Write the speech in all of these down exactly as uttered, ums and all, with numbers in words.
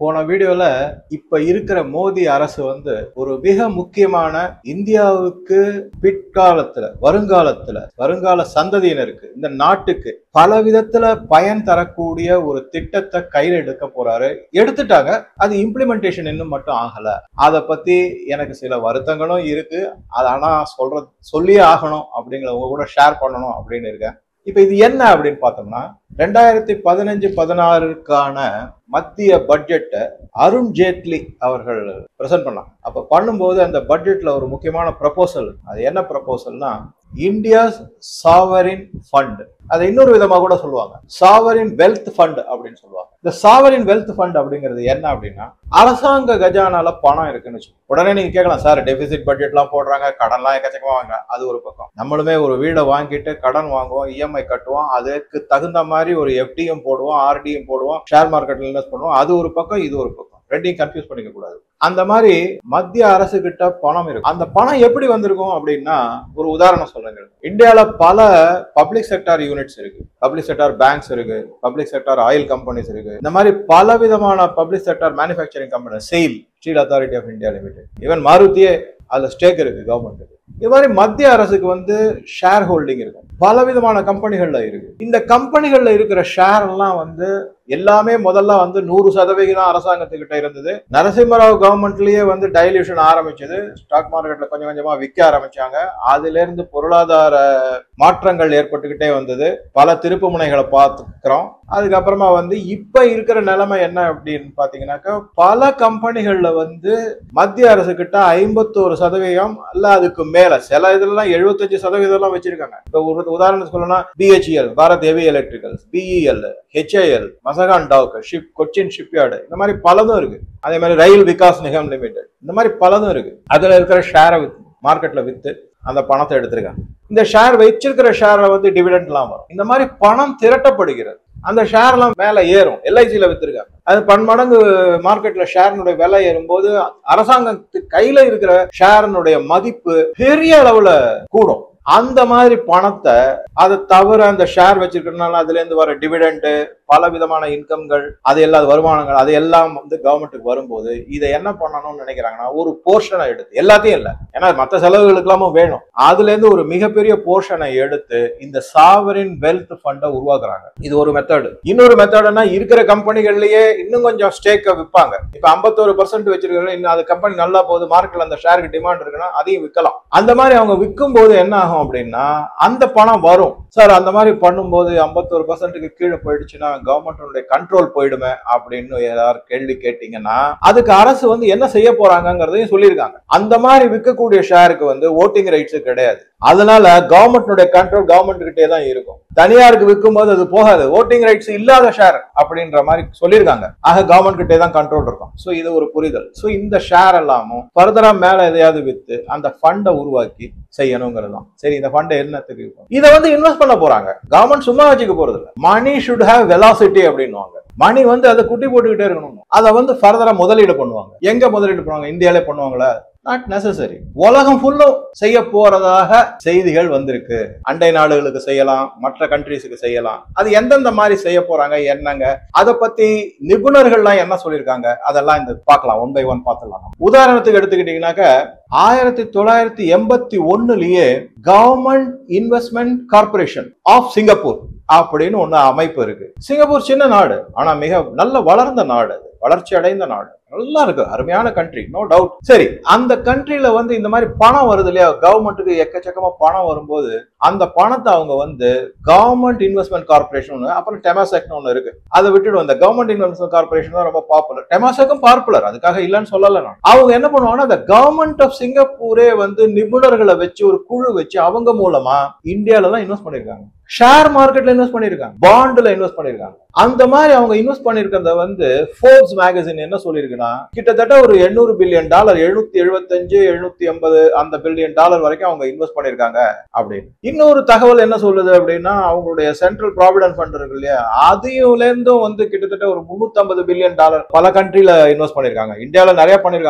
போன வீடியோல இப்ப இருக்கிற மோடி அரசு வந்து ஒரு மிக முக்கியமான இந்தியாவுக்கு பிற்காலத்துல வருங்காலத்துல வருங்கால சந்ததியினருக்கு இந்த நாட்டுக்கு பல விதத்துல பயன் தரக்கூடிய ஒரு திட்டத்தை கையில் எடுக்க போறாரு. எடுத்துட்டாங்க, அது இம்ப்ளிமெண்டேஷன் இன்னும் மட்டும் ஆகல. அதை பத்தி எனக்கு சில வருத்தங்களும் இருக்கு. அது ஆனா சொல்ற சொல்லியே ஆகணும் அப்படிங்கிற உங்க கூட ஷேர் பண்ணணும் அப்படின்னு இருக்கேன். இப்ப இது என்ன அப்படின்னு பார்த்தோம்னா, ரெண்டாயிரத்தி பதினஞ்சு பதினாறுக்கான மத்திய பட்ஜெட்டை அருண் ஜேட்லி அவர்கள் பிரசன்ட் பண்ணாங்க. அப்ப பண்ணும்போது அந்த பட்ஜெட்ல ஒரு முக்கியமான ப்ரப்போசல், அது என்ன ப்ரப்போசல்னா இந்தியாஸ் சாவரின் ஃபண்ட். அதை இன்னொரு விதமா கூட சொல்லுவாங்க, சாவரின் வெல்த் ஃபண்ட் அப்படின்னு சொல்லுவாங்க. இந்த சாவரின் வெல்த் ஃபண்ட் அப்படிங்கிறது என்ன அப்படின்னா, அரசாங்க கஜானால பணம் இருக்குன்னு வச்சு உடனே நீங்க கேட்கலாம், சார் டெபிசிட் பட்ஜெட் எல்லாம் போடுறாங்க, கடன்லாம் எக்கச்சக்கமா வாங்க. அது ஒரு பக்கம். நம்மளுமே ஒரு வீடை வாங்கிட்டு கடன் வாங்குவோம், இஎம்ஐ கட்டுவோம், அதுக்கு தகுந்த மாதிரி ஒரு எஃப்டியும் போடுவோம், ஆர்டியும் போடுவோம், ஷேர் மார்க்கெட்ல இன்வெஸ்ட் பண்ணுவோம். அது ஒரு பக்கம், இது ஒரு பக்கம். ரெண்டையும் கன்ஃபியூஸ் பண்ணிக்க கூடாது. அந்த மாதிரி மத்திய அரசு கிட்ட பணம் இருக்கு. அந்த பணம் எப்படி வந்திருக்கும் அப்படின்னா, ஒரு உதாரணம் சொல்றேங்க. இந்தியால பல பப்ளிக் செக்டார் யூனிட்ஸ் இருக்கு, பப்ளிக் செக்டார் பேங்க்ஸ் இருக்கு, பப்ளிக் செக்டார் ஆயில் கம்பெனிஸ் இருக்கு. இந்த மாதிரி பல விதமான public sector manufacturing company, SAIL, steel authority of India limited, even மாருதியே அதுல ஸ்டேக் இருக்கு கவர்மெண்ட். இது மாதிரி மத்திய அரசுக்கு வந்து ஷேர் ஹோல்டிங் இருக்கும், பல விதமான கம்பெனிகள்ல இருக்கு. இந்த கம்பெனிகள்ல இருக்கிற ஷேர் எல்லாம் வந்து எல்லாமே முதல்ல வந்து நூறு சதவிகிதம் அரசாங்கத்துக்கிட்ட இருந்தது. நரசிம்மராவ் கவர்மெண்ட்லயே வந்து டைல்யூஷன் ஆரம்பிச்சது, ஸ்டாக் மார்க்கெட்ல கொஞ்சம் கொஞ்சமா விற்க ஆரம்பிச்சாங்க. அதுல இருந்து பொருளாதார மாற்றங்கள் ஏற்பட்டுக்கிட்டே வந்தது. பல திருப்பு முனைகளை பார்த்துக்கிறோம். அதுக்கப்புறமா வந்து இப்ப இருக்கிற நிலைமை என்ன அப்படின்னு பாத்தீங்கன்னாக்கா, பல கம்பெனிகள்ல வந்து மத்திய அரசு கிட்ட ஐம்பத்தோரு சதவீதம் அல்ல அதுக்கு மேல, சில இதெல்லாம் எழுபத்தஞ்சு சதவீதம் எல்லாம் வச்சிருக்காங்க. இப்ப ஒரு உதாரணத்துக்கு சொல்லணும்னா BHEL, Bharat heavy electricals, BEL, HIL, Mazagon dock, ship, Cochin shipyard, இந்த மாதிரி பலதும் இருக்கு. அதே மாதிரி ரயில் விகாஸ் நிகம் லிமிடெட், இந்த மாதிரி பலதும் இருக்கு. அதுல இருக்கிற ஷேரை மார்க்கெட்ல வித்து அந்த பணத்தை எடுத்திருக்காங்க. இந்த ஷேர் வச்சிருக்கிற ஷேரை வந்து டிவிடெண்ட் எல்லாம் வரும். இந்த மாதிரி பணம் திரட்டப்படுகிறது. அந்த ஷேர் எல்லாம் மேல ஏறும். எல்ஐசியில வித்திருக்காங்க. அது பன்மடங்கு மார்க்கெட்ல ஷேர்னுடைய விலை ஏறும்போது அரசாங்கத்துக்கு கையில இருக்கிற ஷேர்னுடைய மதிப்பு பெரிய அளவுல கூடும். அந்த மாதிரி பணத்தை, அதை தவிர அந்த ஷேர் வச்சிருக்கிறதுனால அதுல இருந்து வர டிவிடெண்ட், பல விதமான இன்கம்கள், அது எல்லா வருமானங்கள், அது எல்லாம் வந்து கவர்மெண்ட்டுக்கு வரும்போது இதை என்ன பண்ணணும்னு நினைக்கிறாங்கன்னா, ஒரு போர்ஷனை எடுத்து, எல்லாத்தையும் இல்லை, ஏன்னா மற்ற செலவுகளுக்கு எல்லாமும் வேணும், அதுல இருந்து ஒரு மிகப்பெரிய போர்ஷனை எடுத்து இந்த சாவரின் வெல்த் ஃபண்டை உருவாக்குறாங்க. இது ஒரு மெத்தட். இன்னொரு மெத்தட்னா, இருக்கிற கம்பெனிகள்லயே இன்னும் கொஞ்சம் ஸ்டேக்கை விற்பாங்க. இப்ப ஐம்பத்தோரு பர்சன்ட் வச்சிருக்காங்க, இன்னும் அது கம்பெனி நல்லா போகுது, மார்க்கெட்ல அந்த ஷேருக்கு டிமாண்ட் இருக்குன்னா அதையும் விற்கலாம். அந்த மாதிரி அவங்க விற்கும் போது என்ன ஆகும் அப்படின்னா, அந்த பணம் வரும். சார் அந்த மாதிரி பண்ணும்போது ஐம்பத்தோரு பர்சன்ட்டுக்கு கீழே போயிடுச்சுன்னா கவர்மெண்ட் கண்ட்ரோல் போயிடுமே அப்படின்னு ஏதாவது கேள்வி கேட்டீங்கன்னா, அதுக்கு அரசு வந்து என்ன செய்ய போறாங்கிறதையும் சொல்லியிருக்காங்க. அந்த மாதிரி விற்கக்கூடிய ஷேருக்கு வந்து ஓட்டிங் ரைட்ஸ் கிடையாது. அதனால கவர்மெண்ட் கண்ட்ரோல் கவர்மெண்ட் கிட்டே தான் இருக்கும். தனியாருக்கு விற்கும் போது அது போகாது. ஓட்டிங் ரைட்ஸ் இல்லாத ஷேர் அப்படின்ற மாதிரி சொல்லியிருக்காங்க. ஆக கவர்மெண்ட் கிட்டே தான் கண்ட்ரோல் இருக்கும். சோ இது ஒரு புரிதல். சோ இந்த ஷேர் எல்லாமும் ஃபர்தரா மேல எதையாவது வித்து அந்த ஃபண்டை உருவாக்கி செய்யணுங்கிறது தான். சரி, இந்த ஃபண்ட் என்னத்துக்கு இதை வந்து இன்வெஸ்ட் பண்ண போறாங்க. கவர்மெண்ட் சும்மா வச்சுக்க போறது இல்லை. மணி ஷுட் ஹேவ் வெலாசிட்டி அப்படின்னுவாங்க. மணி வந்து அதை குட்டி போட்டுக்கிட்டே இருக்கணும். அதை வந்து ஃபர்தரா முதலீடு பண்ணுவாங்க. எங்க முதலீடு பண்ணுவாங்க? இந்தியாவிலே பண்ணுவாங்களா? Not necessary. உலகம் ஃபுல்லும் செய்ய போறதாக செய்திகள் வந்திருக்கு. அண்டை நாடுகளுக்கு செய்யலாம், மற்ற கண்ட்ரீஸுக்கு செய்யலாம். அது எந்தெந்த மாதிரி செய்ய போறாங்க, என்னங்க, அதை பத்தி நிபுணர்கள்லாம் என்ன சொல்லியிருக்காங்க, அதெல்லாம் இந்த பார்க்கலாம். ஒன் பை ஒன் பார்த்துலாம். உதாரணத்துக்கு எடுத்துக்கிட்டீங்கன்னாக்க, ஆயிரத்தி தொள்ளாயிரத்தி எண்பத்தி ஒண்ணுலயே government investment corporation of Singapore அப்படின்னு ஒண்ணு அமைப்பு இருக்கு. சிங்கப்பூர் சின்ன நாடு, ஆனா மிக நல்ல வளர்ந்த நாடு, வளர்ச்சி அடைந்த நாடு, நல்லா இருக்கு, அருமையான கண்ட்ரி, நோ டவுட். சரி, அந்த கண்ட்ரில வந்து இந்த மாதிரி பணம் வருது இல்லையா, கவர்மெண்ட்டுக்கு எக்கச்சக்கமா பணம் வரும்போது அந்த பணத்தை அவங்க வந்து கவர்மெண்ட் இன்வெஸ்ட்மெண்ட் கார்பரேஷன், அப்புறம் டெமாசெக்னு ஒண்ணு இருக்கு, அதை விட்டுட்டு அந்த கவர்மெண்ட் இன்வெஸ்ட்மெண்ட் கார்பரேஷன் தான் ரொம்ப பாப்புலர். டெமாசெக்கும் பாப்புலர், அதுக்காக இல்லைன்னு சொல்லல நான். அவங்க என்ன பண்ணுவாங்கன்னா, அந்த கவர்மெண்ட் ஆஃப் சிங்கப்பூரே வந்து நிபுணர்களை வச்சு ஒரு குழு வச்சு அவங்க மூலமா இந்தியால தான் இன்வெஸ்ட் பண்ணிருக்காங்க. ஷேர் மார்க்கெட்ல இன்வெஸ்ட் பண்ணிருக்காங்க, பாண்ட்ல இன்வெஸ்ட் பண்ணிருக்காங்க. அந்த மாதிரி அவங்க இன்வெஸ்ட் பண்ணிருக்கிறத வந்து ஃபோர்ப்ஸ் மேகசின் என்ன சொல்லிருக்குன்னா, கிட்டத்தட்ட ஒரு எண்ணூறு பில்லியன் டாலர், எழுநூத்தி எழுபத்தஞ்சு எழுநூத்தி ஐம்பது அந்த பில்லியன் டாலர் வரைக்கும் அவங்க இன்வெஸ்ட் பண்ணிருக்காங்க அப்படின்னு. இன்னொரு தகவல் என்ன சொல்லுது அப்படின்னா, அவங்களுடைய சென்ட்ரல் ப்ராவிடன்ட் ஃபண்ட் இருக்கு இல்லையா, அதுல இருந்தும் வந்து கிட்டத்தட்ட ஒரு முன்னூத்தி ஐம்பது பில்லியன் டாலர் பல கண்ட்ரில இன்வெஸ்ட் பண்ணிருக்காங்க. இந்தியாவில நிறைய பண்ணிருக்காங்க.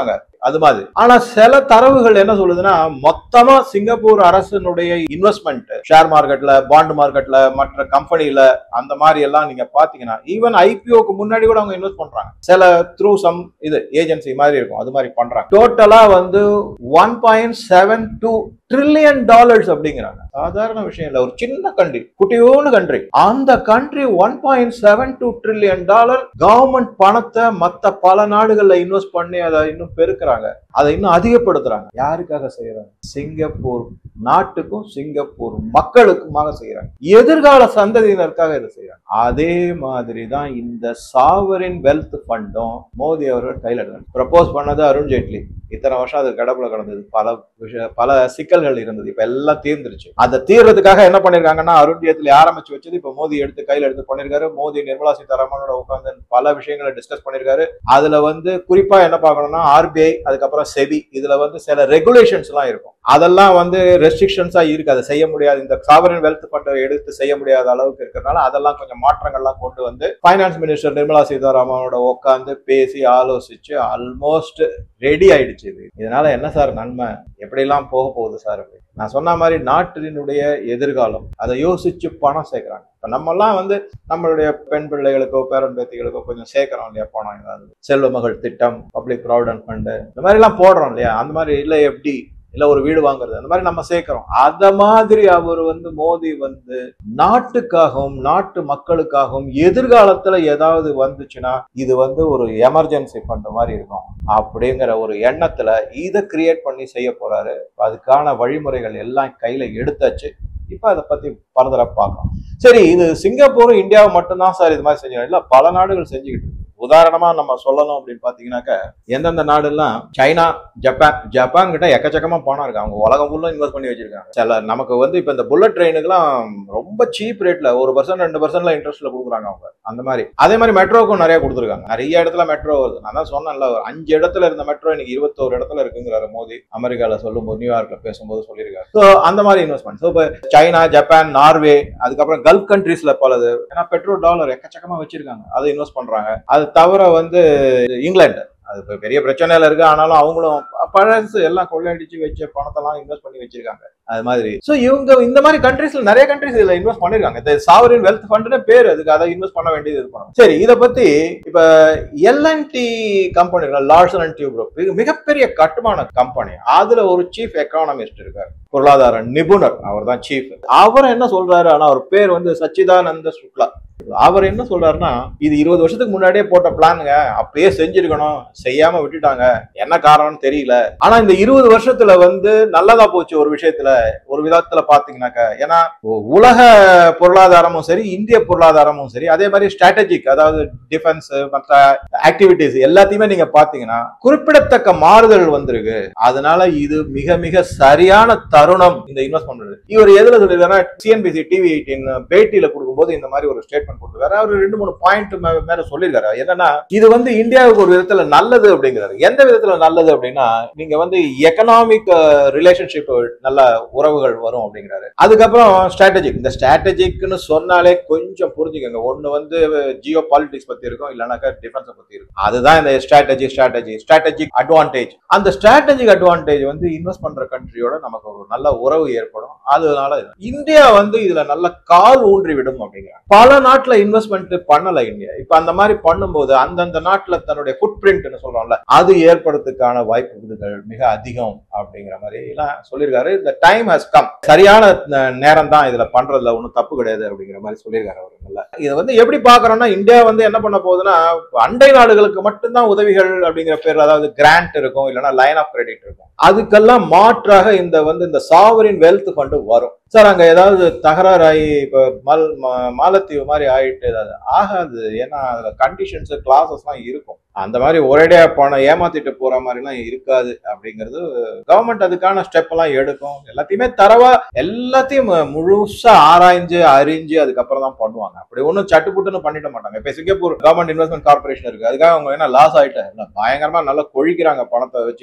அது மாதிரி. ஆனா சில தரவுகள் என்ன சொல்லுதுன்னா, மொத்தமா சிங்கப்பூர் அரசினுடைய இன்வெஸ்ட்மெண்ட் ஷேர் மார்க்கெட்ல, பாண்ட் மார்க்கெட்ல, மற்ற கம்பெனில அந்த மாதிரி எல்லாம் நீங்க பாத்தீங்கன்னா, ஈவன் ஐபிஓக்கு முன்னாடி கூட அவங்க இன்வெஸ்ட் பண்றாங்க. சில த்ரூ சம் இது ஏஜென்சி மாதிரி இருக்கும், அது மாதிரி பண்றாங்க. டோட்டலா வந்து one point seven two trillion dollars அப்படிங்கிறாங்க. சாதாரண விஷயம் இல்ல. ஒரு சின்ன கண்ட்ரி, குட்டியோன்னு கண்ட்ரி, அந்த country one point seven two trillion dollar government பணத்தை மத்த பல நாடுகள்ல இன்வெஸ்ட் பண்ணி அதை இன்னும் பெருக்குறாங்க, அதை இன்னும் அதிகப்படுத்துறாங்க. யாருக்காக செய்யறாங்க? சிங்கப்பூர் நாட்டுக்கும் சிங்கப்பூர் மக்களுக்குமாக செய்யறாங்க. எதிர்கால சந்ததியினருக்காக இதை செய்யறாங்க. அதே மாதிரி தான் இந்த சாவரின் வெல்த் ஃபண்டும் மோடி அவர்கள் கையில் எடுத்தாங்க. ப்ரப்போஸ் பண்ணது அருண் ஜேட்லி. இத்தனை வருஷம் அது கடப்புல கடந்தது, பல விஷய பல சிக்கல்கள் இருந்தது. இப்ப எல்லாம் தீர்ந்துருச்சு. அதை தீர்றதுக்காக என்ன பண்ணிருக்காங்கன்னா, அருண் ஜேட்லி ஆரம்பிச்சு வச்சது இப்ப மோடி எடுத்து கையில எடுத்து பண்ணிருக்காரு. மோடி நிர்மலா சீதாராமனோட உட்கார்ந்து பல விஷயங்களை டிஸ்கஸ் பண்ணிருக்காரு. அதுல வந்து குறிப்பா என்ன பார்க்கணும்னா, ஆர்பிஐ, அதுக்கப்புறம் செபி, இதுல வந்து சில ரெகுலேஷன்ஸ் எல்லாம் இருக்கும். அதெல்லாம் வந்து ரெஸ்ட்ரிக்ஷன்ஸா இருக்கு, அதை செய்ய முடியாது. இந்த சாவரின் வெல்த் ஃபண்டை எடுத்து செய்ய முடியாத அளவுக்கு இருக்கிறதுனால அதெல்லாம் கொஞ்சம் மாற்றங்கள்லாம் கொண்டு வந்து பைனான்ஸ் மினிஸ்டர் நிர்மலா சீதாராமனோட உட்கார்ந்து பேசி ஆலோசிச்சு ஆல்மோஸ்ட் ரெடி ஆயிடுச்சு. இதனால என்ன சார் நன்மை, எப்படி எல்லாம் போக போகுது சார்? நான் சொன்ன மாதிரி நாட்டினுடைய எதிர்காலம், அதை யோசிச்சு பணம் சேர்க்கிறாங்க. இப்ப நம்ம எல்லாம் வந்து நம்மளுடைய பெண் பிள்ளைகளுக்கோ பேரன் பேத்திகளுக்கோ கொஞ்சம் சேர்க்கிறோம் இல்லையா பணம், ஏதாவது செல்வ மகள் திட்டம், பப்ளிக் ப்ராவிடன்ட் ஃபண்டு, இந்த மாதிரி எல்லாம் போடுறோம் இல்லையா? அந்த மாதிரி இல்ல எப்படி இல்ல ஒரு வீடு வாங்குறது, அந்த மாதிரி நம்ம சேர்க்கிறோம். அத மாதிரி அவர் வந்து மோடி வந்து நாட்டுக்காகவும் நாட்டு மக்களுக்காகவும் எதிர்காலத்துல ஏதாவது வந்துச்சுன்னா இது வந்து ஒரு எமர்ஜென்சி ஃபண்ட் மாதிரி இருக்கும் அப்படிங்கிற ஒரு எண்ணத்துல இதை கிரியேட் பண்ணி செய்ய போறாரு. அதுக்கான வழிமுறைகள் எல்லாம் கையில எடுத்தாச்சு. இப்ப அதை பத்தி பரதரா பார்க்கலாம். சரி, இது சிங்கப்பூரும் இந்தியாவும் மட்டும்தான் சார் இது மாதிரி செஞ்சாங்க? இல்ல, பல நாடுகள் செஞ்சுக்கிட்டு இருக்கு. உதாரணமா நம்ம சொல்லணும் அப்படின்னு பாத்தீங்கன்னாக்க, எந்தெந்த நாடு எல்லாம், சைனா, ஜப்பான். ஜப்பான் கிட்ட எக்கச்சக்கமா பணம் இருக்கு, அவங்க உலகம் ஃபுல்லா இன்வெஸ்ட் பண்ணி வச்சிருக்காங்க. சில நமக்கு வந்து இப்ப இந்த புல்லட் ட்ரெயினுக்குலாம் ரொம்ப சீப் ரேட்ல ஒரு பர்சன்ட் ரெண்டு பர்சன்ட்ல இன்ட்ரெஸ்ட்ல கொடுக்குறாங்க அவங்க. அந்த மாதிரி அதே மாதிரி மெட்ரோக்கும் நிறைய கொடுத்துருக்காங்க. நிறைய இடத்துல மெட்ரோ வருது. நான் தான் சொன்னேன்ல, ஒரு அஞ்சு இடத்துல இருந்த மெட்ரோ இன்னைக்கு இருபத்தோரு இடத்துல இருக்குங்கிறாரு மோடி. அமெரிக்கால சொல்லும் போது, நியூயார்க்ல பேசும்போது சொல்லியிருக்காரு. ஸோ அந்த மாதிரி இன்வெஸ்ட்மெண்ட். ஸோ இப்போ சைனா, ஜப்பான், நார்வே, அதுக்கப்புறம் கல்ஃப் கண்ட்ரீஸ்ல பலது, ஏன்னா பெட்ரோல் டாலர் எக்கச்சக்கமா வச்சிருக்காங்க, அதை இன்வெஸ்ட் பண்றாங்க. அது தவிர வந்து இங்கிலாந்து, அது பெரிய பிரச்சனையில இருக்கு, ஆனாலும் அவங்களும் பழசு எல்லாம் கொள்ளையடிச்சு வச்ச பணத்தெல்லாம் இன்வெஸ்ட் பண்ணி வச்சிருக்காங்க. அது மாதிரி சோ இவங்க இந்த மாதிரி கண்ட்ரீஸ்ல நிறைய கண்ட்ரீஸ் இதுல இன்வெஸ்ட் பண்ணிருக்காங்க. இந்த சாவரின் வெல்த் ஃபண்ட்னு பேர், அதுக்கு அதை இன்வெஸ்ட் பண்ண வேண்டியது இது பண்ணணும். சரி, இதை பத்தி இப்ப எல் அண்ட் டி கம்பெனிகள், லார்சன் அண்ட் டியூப்ரோ மிகப்பெரிய கட்டுமான கம்பெனி, அதுல ஒரு சீஃப் எக்கானமிஸ்ட் இருக்காரு, பொருளாதார நிபுணர், அவர் தான் சீஃப். அவர் என்ன சொல்றாரு, ஆனா அவர் பேர் வந்து சச்சிதானந்த சுக்லா. அவர் என்ன சொல்றாருன்னா, இது இருபது வருஷத்துக்கு முன்னாடியே போட்ட பிளானுங்க, அப்பயே செஞ்சிருக்கணும், செய்யாம விட்டுட்டாங்க, என்ன காரணம்னு தெரியல. ஆனா இந்த இருபது வருஷத்துல வந்து நல்லதா போச்சு ஒரு விஷயத்துல, ஒரு விதத்துல பாத்தீங்கன்னாக்க. ஏன்னா உலக பொருளாதாரமும் சரி, இந்திய பொருளாதாரமும் சரி, அதே மாதிரி ஸ்ட்ராட்டஜிக், அதாவது டிஃபென்ஸ், மற்ற ஆக்டிவிட்டிஸ் எல்லாத்தையுமே நீங்க பாத்தீங்கன்னா குறிப்பிடத்தக்க மாறுதல் வந்திருக்கு. அதனால இது மிக மிக சரியான தருணம் இந்த இன்வெஸ்ட் பண்றது. இவர் எதுல சொல்லிருக்காருன்னா, சிஎன்பிசி டிவி எயிட்டீன் பேட்டியில கொடுக்கும்போது இந்த மாதிரி ஒரு ஸ்டேட்மெண்ட் கொடுத்துருக்காரு. அவர் ரெண்டு மூணு பாயிண்ட் மேல சொல்லிருக்காரு. என்னன்னா, இது வந்து இந்தியாவுக்கு ஒரு விதத்துல நல்லது அப்படிங்கிறாரு. எந்த விதத்துல நல்லது அப்படின்னா, நீங்க வந்து எக்கனாமிக் ரிலேஷன்ஷிப், நல்ல உறவுகள் வரும் அப்படிங்கிறாரு. அதுக்கப்புறம் ஸ்ட்ராட்டஜிக், இந்த ஸ்ட்ராட்டஜிக்னு சொன்னாலே கொஞ்சம் புரிஞ்சுக்கங்க. ஒண்ணு வந்து ஜியோ பாலிட்டிக்ஸ் பத்தி இருக்கும், இல்லைனாக்கா டிஃபென்ஸ் பத்தி இருக்கும். அதுதான் இந்த ஸ்ட்ராட்டஜி ஸ்ட்ராட்டஜி ஸ்ட்ராட்டஜிக் அட்வான்டேஜ். அந்த ஸ்ட்ராட்டஜிக் அட்வான்டேஜ் வந்து இன்வெஸ்ட் பண்ற கண்ட்ரியோட நமக்கு ஒரு நல்ல உறவு ஏற்படும். அதனால இந்தியா வந்து இதுல நல்ல கால் ஊன்றி விடும் அப்படிங்கிறாங்க. பல நாட்டுல இன்வெஸ்ட்மெண்ட் பண்ணல இந்தியா. இப்ப அந்த மாதிரி பண்ணும்போது அந்தந்த நாட்டுல தன்னுடைய ஃபுட் பிரிண்ட்னு சொல்றோம்ல, அது ஏற்படுறதுக்கான வாய்ப்புகள் மிக அதிகம் அப்படிங்கிற மாதிரி எல்லாம் சொல்லியிருக்காரு. இந்த டைம் ஹஸ் கம், சரியான நேரம் தான் இதுல பண்றதுல ஒன்றும் தப்பு கிடையாது அப்படிங்கிற மாதிரி சொல்லியிருக்காரு அவர். நல்லா இதை வந்து எப்படி பாக்குறோம்னா, இந்தியா வந்து என்ன பண்ண போகுதுன்னா, அண்டை நாடுகளுக்கு மட்டும்தான் உதவிகள் அப்படிங்கிற பேர்ல, அதாவது கிராண்ட் இருக்கும், இல்லைன்னா லைன் ஆஃப் கிரெடிட் இருக்கும். அதுக்கெல்லாம் மாற்றாக இந்த வந்து இந்த சாவரின் வெல்த் ஃபண்ட் வரும். சார் அங்க ஏதாவது தகராறு ஆகி இப்ப மல் மாலத்தீவு மாதிரி ஆயிட்டு ஏதாவது ஆகாது. ஏன்னா அதுல கண்டிஷன்ஸ், கிளாஸஸ் எல்லாம் இருக்கும். அந்த மாதிரி ஒரேடியா பணம் ஏமாத்திட்டு போற மாதிரி எல்லாம் இருக்காது அப்படிங்கிறது கவர்மெண்ட் அதுக்கான ஸ்டெப் எல்லாம் எடுக்கும். எல்லாத்தையுமே தரவா எல்லாத்தையும் முழுசா ஆராய்ஞ்சு அறிஞ்சு அதுக்கப்புறம் தான் பண்ணுவாங்க. அப்படி ஒன்றும் சட்டுப்புட்டுன்னு பண்ணிட மாட்டாங்க. இப்ப சிங்கப்பூர் கவர்மெண்ட் இன்வெஸ்ட்மெண்ட் கார்பரேஷன் இருக்கு, அதுக்காக அவங்க என்ன லாஸ் ஆயிட்டு பயங்கரமா நல்லா கொழிக்கிறாங்க பணத்தை வச்சுக்கிட்டு அவங்க.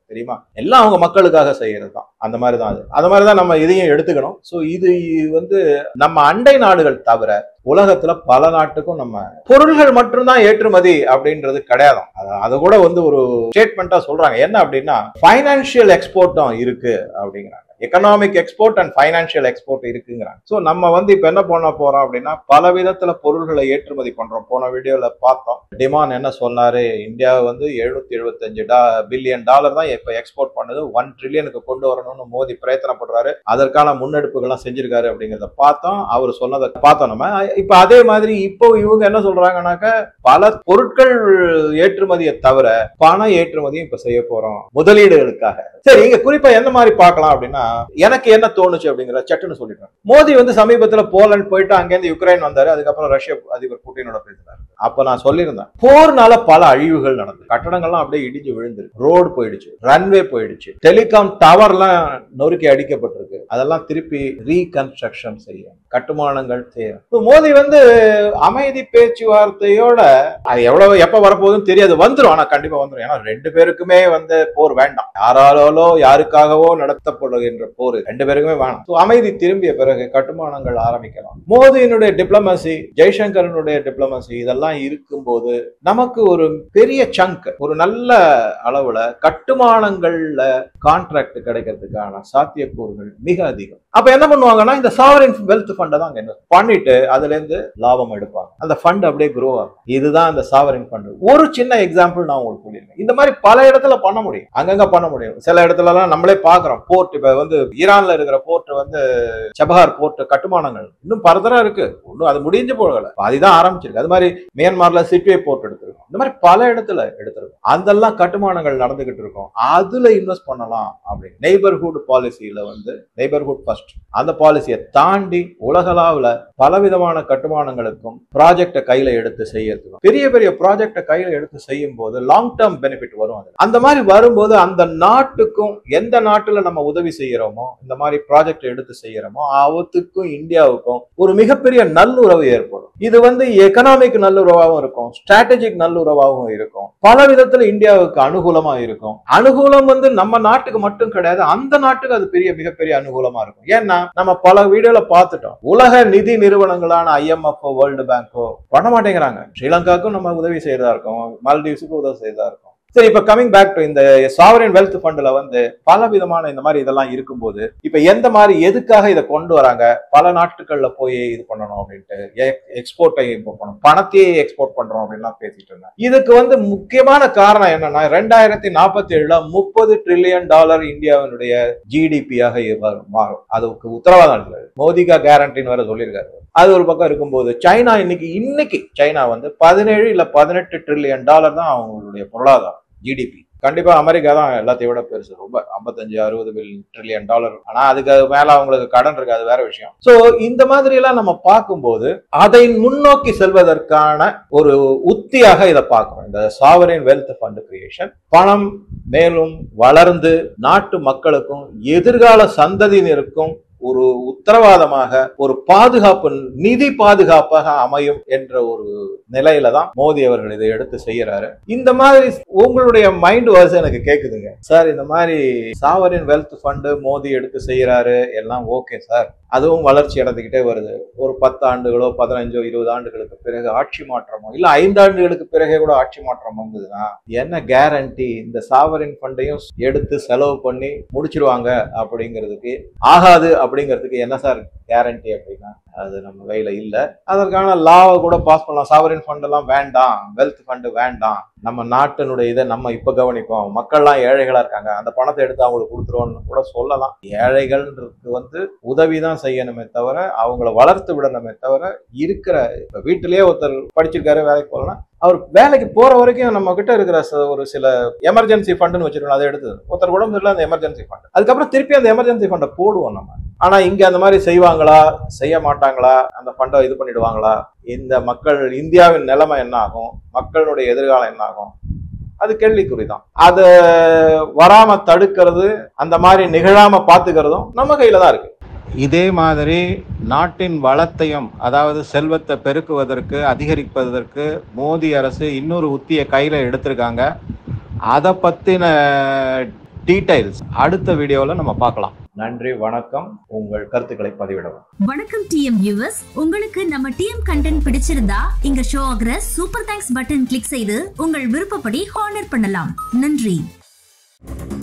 தெரியுமா? எல்லாம் அவங்க மக்களுக்காக செய்யறது தான். அந்த மாதிரி தான் அது. அந்த மாதிரி தான் நம்ம இதையும் எடுத்துக்கணும். ஸோ இது வந்து நம்ம அண்டை நாடுகள் தவிர உலகத்துல பல நாட்டுக்கும் நம்ம பொருள்கள் மட்டும்தான் ஏற்றுமதி அப்படின்றது கிடையாது. அது கூட வந்து ஒரு ஸ்டேட்மெண்டா சொல்றாங்க. என்ன அப்படின்னா பைனான்சியல் எக்ஸ்போர்ட்டும் இருக்கு அப்படிங்கிறாங்க. Economic export and financial export இருக்குங்கிறாங்க. ஸோ நம்ம வந்து இப்ப என்ன பண்ண போறோம் அப்படின்னா பல விதத்துல பொருள்களை ஏற்றுமதி பண்றோம். போன வீடியோல பார்த்தோம். டிமான் என்ன சொன்னாரு, இந்தியா வந்து எழுநூத்தி எழுபத்தி அஞ்சு பில்லியன் டாலர் தான் இப்ப எக்ஸ்போர்ட் பண்ணுது, ஒன் ட்ரில்லியனுக்கு கொண்டு வரணும்னு மோடி பிரயத்தனப்படுறாரு, அதற்கான முன்னெடுப்புகள்லாம் செஞ்சிருக்காரு அப்படிங்கிறத பார்த்தோம். அவர் சொன்னதை பார்த்தோம். நம்ம இப்ப அதே மாதிரி இப்போ இவங்க என்ன சொல்றாங்கன்னாக்க பல பொருட்கள் ஏற்றுமதியை தவிர பண ஏற்றுமதியும் இப்ப செய்ய போறோம் முதலீடுகளுக்காக. சரி, இங்க குறிப்பா என்ன மாதிரி பார்க்கலாம் அப்படின்னா எனக்கு என்ன தோணுச்சு அப்படிங்கிற சட்டுன்னு சொல்லிடுறேன். மோடி வந்து சமீபத்துல போலந்து போயிட்டு அங்கேருந்து யுக்ரைன் வந்தாரு. அதுக்கப்புறம் ரஷ்ய அதிபர் புட்டினோட பேசினாரு. அப்ப நான் சொல்லியிருந்தேன், போர்னால பல அழிவுகள் நடந்தது. கட்டடங்கள்லாம் அப்படியே இடிஞ்சு விழுந்துரு, ரோடு போயிடுச்சு, ரன்வே போயிடுச்சு, டெலிகாம் டவர்லாம் நொறுக்கி அடிக்கப்பட்டிருக்கு. அதெல்லாம் திருப்பி ரீகன்ஸ்ட்ரக்ஷன் செய்ய, கட்டுமானங்கள் செய்ய. மோடி வந்து அமைதி பேச்சுவார்த்தையோட அது எவ்வளவு எப்ப வரப்போகுதுன்னு தெரியாது, வந்துடும். ஆனா கண்டிப்பா வந்துடும். ஏன்னா ரெண்டு பேருக்குமே வந்து போர் வேண்டாம். யாராலோ யாருக்காகவோ நடத்தப்படுகின்ற போர் ரெண்டு பேருக்குமே வேணாம். அமைதி திரும்பிய பிறகு கட்டுமானங்கள் ஆரம்பிக்கலாம். மோடியினுடைய டிப்ளமசி, ஜெய்சங்கரனுடைய டிப்ளமசி, இதெல்லாம் இருக்கும்போது நமக்கு ஒரு பெரிய சங்க், ஒரு நல்ல அளவுல கட்டுமானங்கள்ல கான்ட்ராக்ட் கிடைக்கிறதுக்கான சாத்தியக்கூறுகள் மிக அதிகம். அப்ப என்ன பண்ணுவாங்கன்னா இந்த சாவரின் வெல்த் ஃபண்டை தான் என்ன பண்ணிட்டு அதுல இருந்து லாபம் எடுப்பாங்க. அந்த ஃபண்ட் அப்படியே க்ரோ ஆகும். இதுதான் இந்த சாவரின் ஃபண்ட். ஒரு சின்ன எக்ஸாம்பிள் நான் உங்களுக்கு சொல்லியிருக்கேன். இந்த மாதிரி பல இடத்துல பண்ண முடியும், அங்கங்க பண்ண முடியும். சில இடத்துல எல்லாம் நம்மளே பாக்குறோம். போர்ட் இப்ப வந்து ஈரான்ல இருக்கிற போர்ட் வந்து சபஹார் போர்ட் கட்டுமானங்கள் இன்னும் பரதரா இருக்கு, ஒன்னும் அது முடிஞ்சு போகல, அதுதான் ஆரம்பிச்சிருக்கு. அது மாதிரி மியான்மர்ல சிட்வே போர்ட் எடுத்திருக்கோம். இந்த மாதிரி பல இடத்துல எடுத்திருக்கோம். அதெல்லாம் கட்டுமானங்கள் நடந்துகிட்டு இருக்கும். அதுல இன்வெஸ்ட் பண்ணலாம் அப்படின்னு நெய்பர்ஹுட் பாலிசியில வந்து நெய்பர்ஹுட் ஃபர்ஸ்ட் அந்த பாலிசியை தாண்டி உலகளாவில் பலவிதமான கட்டுமானங்களுக்கும் ப்ராஜெக்டை கையில எடுத்து செய்யறதுக்கும் பெரிய பெரிய ப்ராஜெக்டை கையில எடுத்து செய்யும் போது லாங் டேர்ம் பெனிஃபிட் வரும். அந்த மாதிரி வரும்போது அந்த நாட்டுக்கும் எந்த நாட்டுல நம்ம உதவி செய்யறோமோ, இந்த மாதிரி ப்ராஜெக்ட் எடுத்து செய்யறோமோ, அவத்துக்கும் இந்தியாவுக்கும் ஒரு மிகப்பெரிய நல்லுறவு ஏற்படும். இது வந்து எக்கனாமிக் நல்லுறவாகவும் இருக்கும், ஸ்ட்ராட்டஜிக் நல்லுறவாகவும் இருக்கும், பல விதத்துல இந்தியாவுக்கு அனுகூலமா இருக்கும். அனுகூலம் வந்து நம்ம நாட்டுக்கு மட்டும் கிடையாது, அந்த நாட்டுக்கு அது பெரிய மிகப்பெரிய அனுகூலமா இருக்கும். ஏன்னா நம்ம பல வீடியோல பார்த்துட்டோம், உலக நிதி நிறுவனங்களான ஐஎம்எஃப், வேர்ல்டு பேங்கோ பண்ண மாட்டேங்கிறாங்க. ஸ்ரீலங்காவுக்கும் நம்ம உதவி செய்யறதா இருக்கும், மால்டீவ்ஸுக்கும் உதவி செய்யறதா இருக்கும். சரி, இப்ப கமிங் பேக் டு இந்த சாவரின் வெல்த் ஃபண்ட்ல வந்து பல விதமான இந்த மாதிரி இதெல்லாம் இருக்கும்போது இப்ப எந்த மாதிரி எதுக்காக இதை கொண்டு வராங்க, பல நாட்டுகள்ல போய் இது பண்ணணும் அப்படின்ட்டு எக்ஸ்போர்ட்டை இம்போர்ட் பண்ணணும், பணத்தையே எக்ஸ்போர்ட் பண்றோம் அப்படின்லாம் பேசிட்டு இருந்தாங்க. இதுக்கு வந்து முக்கியமான காரணம் என்னன்னா ரெண்டாயிரத்தி நாற்பத்தி ஏழுல முப்பது ட்ரில்லியன் டாலர் இந்தியாவினுடைய ஜிடிபியாக மாறும். அதுக்கு உத்தரவாதம் இருக்காரு, மோதிகா கேரண்டின்னு வேற சொல்லியிருக்காரு. அது ஒரு பக்கம் இருக்கும்போது சைனா இன்னைக்கு இன்னைக்கு சைனா வந்து பதினேழு இல்ல பதினெட்டு ட்ரில்லியன் டாலர் தான் அவங்களுடைய பொருளாதாரம் ஜிடிபி. கண்டிப்பா அமெரிக்கா தான் எல்லாத்தையும் விட பெருசு, ரொம்ப ஐம்பத்தஞ்சு அறுபது ட்ரில்லியன் டாலர். ஆனா அதுக்கு மேல அவங்களுக்கு கடன் இருக்கு, அது வேற விஷயம். சோ இந்த மாதிரி எல்லாம் நம்ம பார்க்கும்போது அதை முன்னோக்கி செல்வதற்கான ஒரு உத்தியாக இதை பார்க்கிறோம். இந்த சாவரின் வெல்த் ஃபண்ட் கிரியேஷன் பணம் மேலும் வளர்ந்து நாட்டு மக்களுக்கும் எதிர்கால சந்ததியினருக்கும் ஒரு உத்தரவாதமாக, ஒரு பாதுகாப்பு, நிதி பாதுகாப்பாக அமையும் என்ற ஒரு நிலையில தான் மோடி அவர்கள் இதை எடுத்து செய்யறாரு. இந்த மாதிரி உங்களுடைய மைண்ட் வாய்ஸ் எனக்கு கேக்குதுங்க, சார் இந்த மாதிரி சாவரின் வெல்த் ஃபண்ட் மோடி எடுத்து செய்யறாரு, எல்லாம் ஓகே சார், அதுவும் வளர்ச்சி அடைந்துகிட்டே வருது. ஒரு பத்து ஆண்டுகளோ பதினஞ்சோ இருபது ஆண்டுகளுக்கு பிறகு ஆட்சி மாற்றமோ இல்ல ஐந்து ஆண்டுகளுக்கு பிறகே கூட ஆட்சி மாற்றம் வந்ததுன்னா என்ன கேரண்டி இந்த சாவரின் ஃபண்டையும் எடுத்து செலவு பண்ணி முடிச்சிருவாங்க அப்படிங்கிறதுக்கு ஆகாது. அப்படிங்கிறதுக்கு என்ன சார் கேரண்டி அப்படின்னா அது நம்ம கையில இல்ல. அதற்கான லாவை கூட பாஸ் பண்ணலாம். சாவரின் ஃபண்ட் எல்லாம் வேண்டாம், வெல்த் ஃபண்ட் வேண்டாம், நம்ம நாட்டினுடைய இதை நம்ம இப்ப கவனிப்போம், மக்கள்லாம் ஏழைகளா இருக்காங்க, அந்த பணத்தை எடுத்து அவங்களுக்கு கொடுத்துருவோம்னு கூட சொல்லலாம். ஏழைகள்ன்றது வந்து உதவிதான் செய்யணுமே தவிர அவங்கள வளர்த்து விடணுமே தவிர இருக்கிற இப்ப வீட்டிலேயே ஒருத்தர் படிச்சிருக்காரு, வேலைக்கு போகலாம், அவர் வேலைக்கு போற வரைக்கும் நம்ம கிட்ட இருக்கிற ஒரு சில எமர்ஜென்சி ஃபண்டுன்னு வச்சிருக்கோம், அதை எடுத்து ஒருத்தர் உடம்பு இல்லை அந்த எமர்ஜென்சி ஃபண்ட், அதுக்கப்புறம் திருப்பி அந்த எமர்ஜென்சி ஃபண்டை போடுவோம் நம்ம. ஆனா இங்க அந்த மாதிரி செய்வாங்களா, செய்ய மாட்டாங்களா, அந்த ஃபண்டை இது பண்ணிடுவாங்களா, இந்த மக்கள் இந்தியாவின் நிலைமை என்ன ஆகும், மக்களுடைய எதிர்காலம் என்ன ஆகும், அது கேள்விக்குறிதான். அதை வராம தடுக்கிறது, அந்த மாதிரி நிகழாம பாத்துக்கிறதும் நம்ம கையில தான் இருக்கு. இதே மாதிரி நாட்டின் வளத்தையும் அதாவது செல்வத்தை பெருக்குவதற்கு அதிகரிப்பதற்கு மோடி அரசு இன்னொரு உத்தியை கையில எடுத்திருக்காங்க. அதை பத்தின டீடைல்ஸ் அடுத்த வீடியோல நம்ம பார்க்கலாம். நன்றி, வணக்கம். உங்கள் கருத்துக்களை பதிவிடவும். வணக்கம் டிஎம் வியூவர்ஸ், உங்களுக்கு நம்ம டிஎம் கண்டென்ட் பிடிச்சிருந்தா இங்க ஷோ ஆகிற சூப்பர் தேங்க்ஸ் பட்டன் கிளிக் செய்து உங்கள் விருப்பப்படி ஹானர் பண்ணலாம். நன்றி.